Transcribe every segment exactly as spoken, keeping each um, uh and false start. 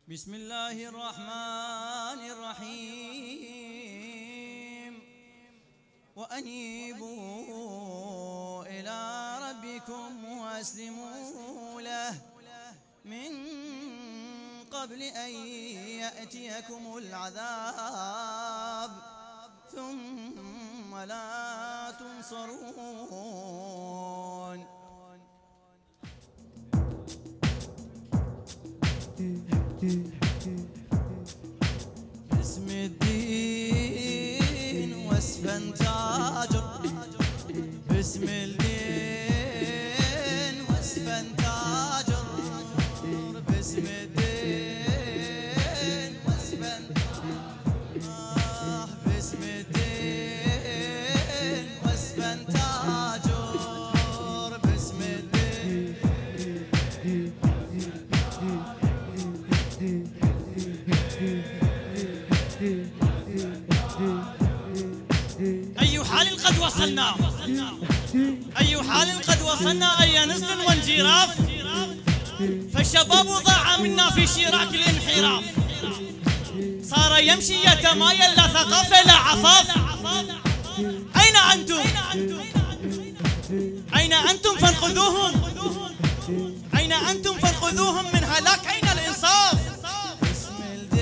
بسم الله الرحمن الرحيم وأنيبوا إلى ربكم وأسلموا له من قبل أن يأتيكم العذاب ثم لا تنصرون. باسم الدين واسفا تاجر، باسم الدين واسفا تاجر، باسم الدين واسفا آه باسم الدين واسفا تاجر، باسم الدين. أي حال قد وصلنا، أي حال قد وصلنا، أي نزل وانجراف، فالشباب ضاع منا في شراك الانحراف، صار يمشي يتمايل لا ثقافة لا عفاف. أين أنتم؟ أين أنتم فانقذوهم؟ أين أنتم فانقذوهم من هلاك؟ أين الإنصاف؟ باسم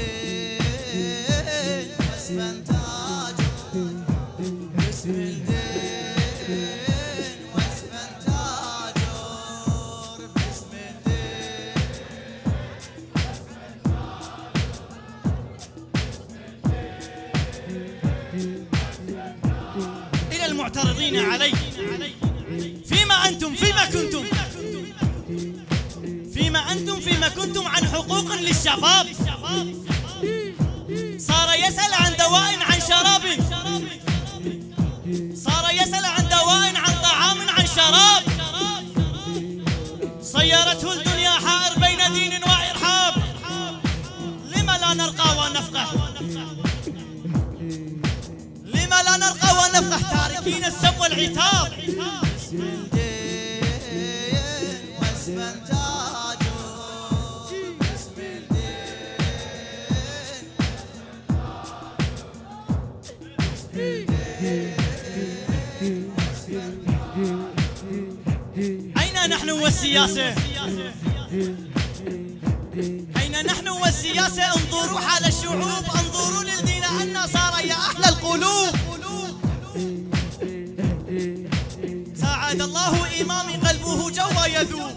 الدين واسفا تاجر، باسم الدين واسفا تاجر، باسم الدين. إلى المعترضين علي، فيما أنتم فيما كنتم، فيما أنتم فيما كنتم عن حقوق للشباب، صار يسأل عن دواء عن شراب، صار يسأل عن دواء عن طعام عن شراب، صيرته الدنيا حائر بين دين وإرهاب. لما لا نرقى ونفقه، لما لا نرقى ونفقه تاركين السب والعتاب. باسم الدين واسفا تاجر، باسم الدين. أين نحن والسياسة؟ أين نحن والسياسة؟ انظروا حال الشعوب، انظروا للذين أن صار يا أهل القلوب. ساعد الله إمامي قلبه جوى يذوب،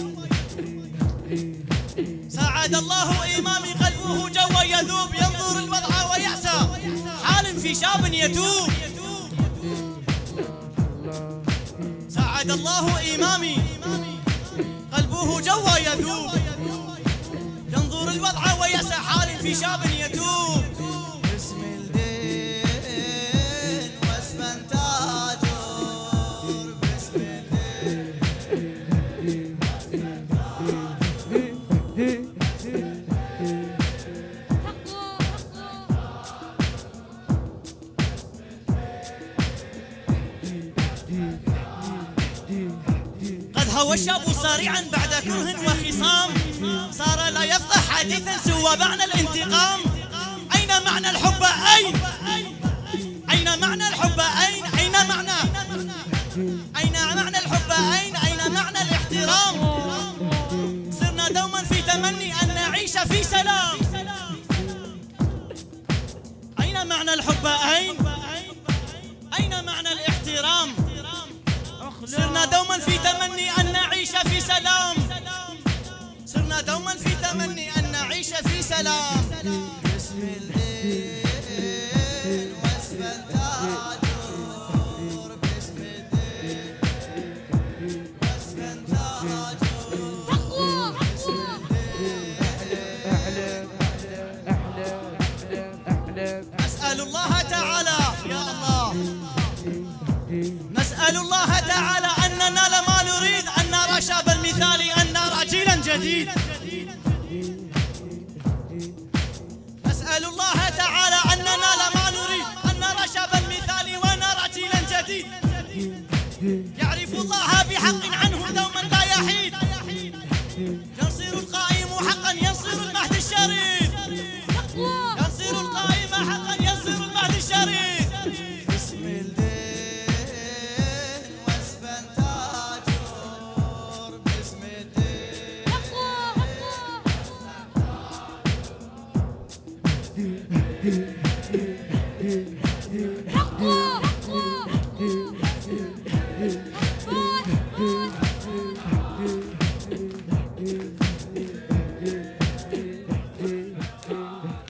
ساعد الله إمامي قلبه جوى يذوب، ينظر الوضع ويأسى حال في شاب يتوب. ساعد الله إمامي قلبه جوى يذوب، ينظر الوضع ويأسى حال في شاب يتوب. باسم الدين واسفا تاجر، باسم الدين. قد هوى الشاب صارعا بعد كره وخصام، صار لا يفقه حديثا سوى معنى الانتقام. أين معنى الحب؟ أين؟ أين معنى الحب؟ أين؟ أين معنى؟ أين معنى الحب؟ أين؟ أين معنى الاحترام؟ صرنا دوما في تمني أن نعيش في سلام. أين معنى الحب؟ أين؟ أين معنى الاحترام؟ صرنا دوما في تمني أن نعيش في سلام، صرنا دوما في تمني أن نعيش في سلام. باسم الدين واسفا تاجر، باسم الدين واسفا تاجر، باسم الدين. نسأل الله تعالى يا الله، نسأل الله تعالى أن ننال ما نريد، أن نرى شابا مثالي، أن نرى جيلا جديد. نسأل الله تعالى تقوى